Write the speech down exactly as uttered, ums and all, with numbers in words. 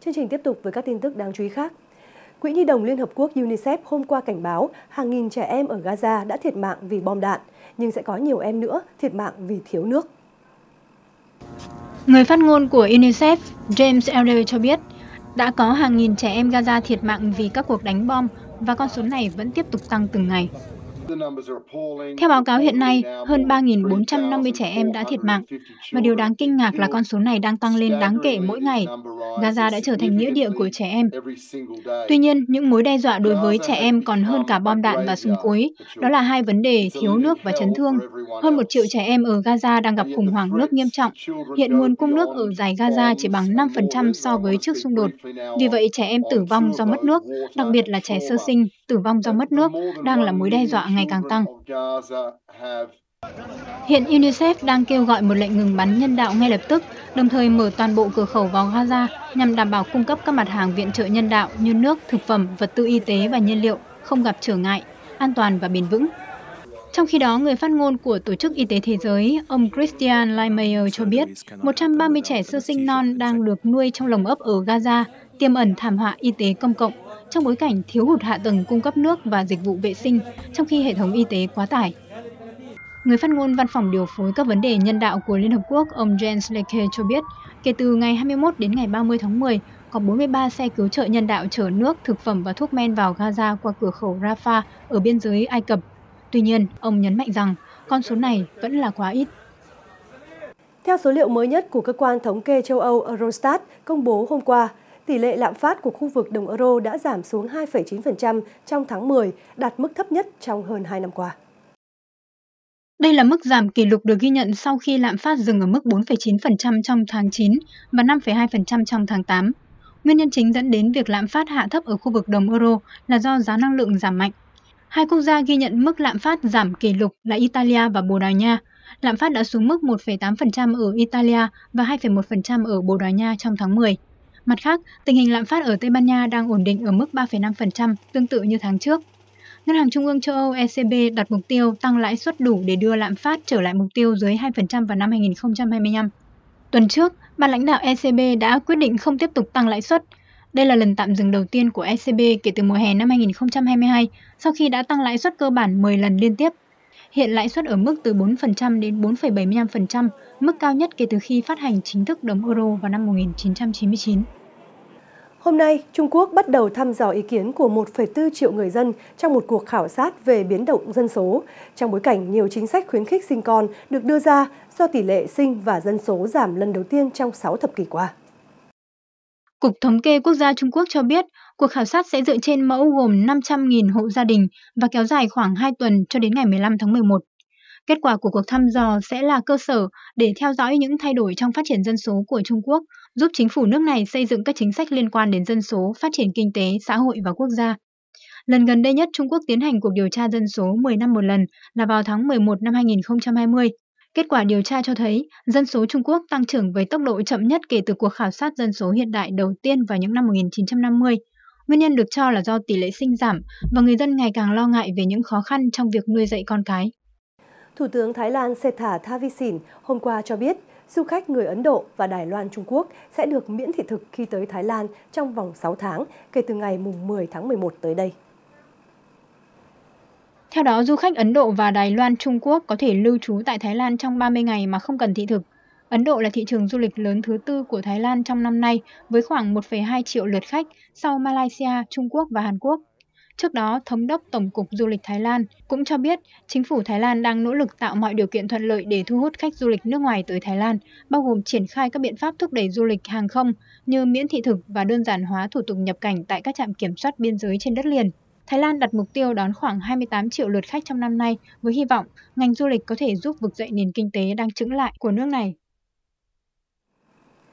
Chương trình tiếp tục với các tin tức đáng chú ý khác. Quỹ Nhi đồng Liên Hợp Quốc UNICEF hôm qua cảnh báo hàng nghìn trẻ em ở Gaza đã thiệt mạng vì bom đạn, nhưng sẽ có nhiều em nữa thiệt mạng vì thiếu nước. Người phát ngôn của UNICEF, James Elder cho biết, đã có hàng nghìn trẻ em Gaza thiệt mạng vì các cuộc đánh bom và con số này vẫn tiếp tục tăng từng ngày. Theo báo cáo hiện nay, hơn ba nghìn bốn trăm năm mươi trẻ em đã thiệt mạng, và điều đáng kinh ngạc là con số này đang tăng lên đáng kể mỗi ngày. Gaza đã trở thành nghĩa địa của trẻ em. Tuy nhiên, những mối đe dọa đối với trẻ em còn hơn cả bom đạn và súng cối, đó là hai vấn đề thiếu nước và chấn thương. Hơn một triệu trẻ em ở Gaza đang gặp khủng hoảng nước nghiêm trọng. Hiện nguồn cung nước ở dải Gaza chỉ bằng năm phần trăm so với trước xung đột. Vì vậy, trẻ em tử vong do mất nước, đặc biệt là trẻ sơ sinh, tử vong do mất nước, đang là mối đe dọa ngày càng tăng. Hiện UNICEF đang kêu gọi một lệnh ngừng bắn nhân đạo ngay lập tức, đồng thời mở toàn bộ cửa khẩu vào Gaza nhằm đảm bảo cung cấp các mặt hàng viện trợ nhân đạo như nước, thực phẩm, vật tư y tế và nhiên liệu không gặp trở ngại, an toàn và bền vững. Trong khi đó, người phát ngôn của Tổ chức Y tế Thế giới, ông Christian Lindmeier cho biết, một trăm ba mươi trẻ sơ sinh non đang được nuôi trong lồng ấp ở Gaza, tiềm ẩn thảm họa y tế công cộng trong bối cảnh thiếu hụt hạ tầng cung cấp nước và dịch vụ vệ sinh, trong khi hệ thống y tế quá tải. Người phát ngôn Văn phòng điều phối các vấn đề nhân đạo của Liên Hợp Quốc, ông Jens Leke cho biết, kể từ ngày hai mươi mốt đến ngày ba mươi tháng mười, có bốn mươi ba xe cứu trợ nhân đạo chở nước, thực phẩm và thuốc men vào Gaza qua cửa khẩu Rafah ở biên giới Ai Cập. Tuy nhiên, ông nhấn mạnh rằng con số này vẫn là quá ít. Theo số liệu mới nhất của cơ quan thống kê châu Âu Eurostat công bố hôm qua, tỷ lệ lạm phát của khu vực đồng euro đã giảm xuống hai phẩy chín phần trăm trong tháng mười, đạt mức thấp nhất trong hơn hai năm qua. Đây là mức giảm kỷ lục được ghi nhận sau khi lạm phát dừng ở mức bốn phẩy chín phần trăm trong tháng chín và năm phẩy hai phần trăm trong tháng tám. Nguyên nhân chính dẫn đến việc lạm phát hạ thấp ở khu vực đồng euro là do giá năng lượng giảm mạnh. Hai quốc gia ghi nhận mức lạm phát giảm kỷ lục là Italia và Bồ Đào Nha. Lạm phát đã xuống mức một phẩy tám phần trăm ở Italia và hai phẩy một phần trăm ở Bồ Đào Nha trong tháng mười. Mặt khác, tình hình lạm phát ở Tây Ban Nha đang ổn định ở mức ba phẩy năm phần trăm, tương tự như tháng trước. Ngân hàng Trung ương châu Âu E C B đặt mục tiêu tăng lãi suất đủ để đưa lạm phát trở lại mục tiêu dưới hai phần trăm vào năm hai nghìn không trăm hai mươi lăm. Tuần trước, ban lãnh đạo E C B đã quyết định không tiếp tục tăng lãi suất. Đây là lần tạm dừng đầu tiên của E C B kể từ mùa hè năm hai nghìn không trăm hai mươi hai, sau khi đã tăng lãi suất cơ bản mười lần liên tiếp. Hiện lãi suất ở mức từ bốn phần trăm đến bốn phẩy bảy mươi lăm phần trăm, mức cao nhất kể từ khi phát hành chính thức đồng euro vào năm một nghìn chín trăm chín mươi chín. Hôm nay, Trung Quốc bắt đầu thăm dò ý kiến của một phẩy bốn triệu người dân trong một cuộc khảo sát về biến động dân số, trong bối cảnh nhiều chính sách khuyến khích sinh con được đưa ra do tỷ lệ sinh và dân số giảm lần đầu tiên trong sáu thập kỷ qua. Cục Thống kê Quốc gia Trung Quốc cho biết, cuộc khảo sát sẽ dựa trên mẫu gồm năm trăm nghìn hộ gia đình và kéo dài khoảng hai tuần cho đến ngày mười lăm tháng mười một. Kết quả của cuộc thăm dò sẽ là cơ sở để theo dõi những thay đổi trong phát triển dân số của Trung Quốc, giúp chính phủ nước này xây dựng các chính sách liên quan đến dân số, phát triển kinh tế, xã hội và quốc gia. Lần gần đây nhất Trung Quốc tiến hành cuộc điều tra dân số mười năm một lần là vào tháng mười một năm hai nghìn không trăm hai mươi. Kết quả điều tra cho thấy dân số Trung Quốc tăng trưởng với tốc độ chậm nhất kể từ cuộc khảo sát dân số hiện đại đầu tiên vào những năm một nghìn chín trăm năm mươi. Nguyên nhân được cho là do tỷ lệ sinh giảm và người dân ngày càng lo ngại về những khó khăn trong việc nuôi dạy con cái. Thủ tướng Thái Lan Sethar Thavisin hôm qua cho biết du khách người Ấn Độ và Đài Loan Trung Quốc sẽ được miễn thị thực khi tới Thái Lan trong vòng sáu tháng kể từ ngày mười tháng mười một tới đây. Theo đó, du khách Ấn Độ và Đài Loan Trung Quốc có thể lưu trú tại Thái Lan trong ba mươi ngày mà không cần thị thực. Ấn Độ là thị trường du lịch lớn thứ tư của Thái Lan trong năm nay với khoảng một phẩy hai triệu lượt khách sau Malaysia, Trung Quốc và Hàn Quốc. Trước đó, Thống đốc Tổng cục Du lịch Thái Lan cũng cho biết chính phủ Thái Lan đang nỗ lực tạo mọi điều kiện thuận lợi để thu hút khách du lịch nước ngoài tới Thái Lan, bao gồm triển khai các biện pháp thúc đẩy du lịch hàng không như miễn thị thực và đơn giản hóa thủ tục nhập cảnh tại các trạm kiểm soát biên giới trên đất liền. Thái Lan đặt mục tiêu đón khoảng hai mươi tám triệu lượt khách trong năm nay với hy vọng ngành du lịch có thể giúp vực dậy nền kinh tế đang chững lại của nước này.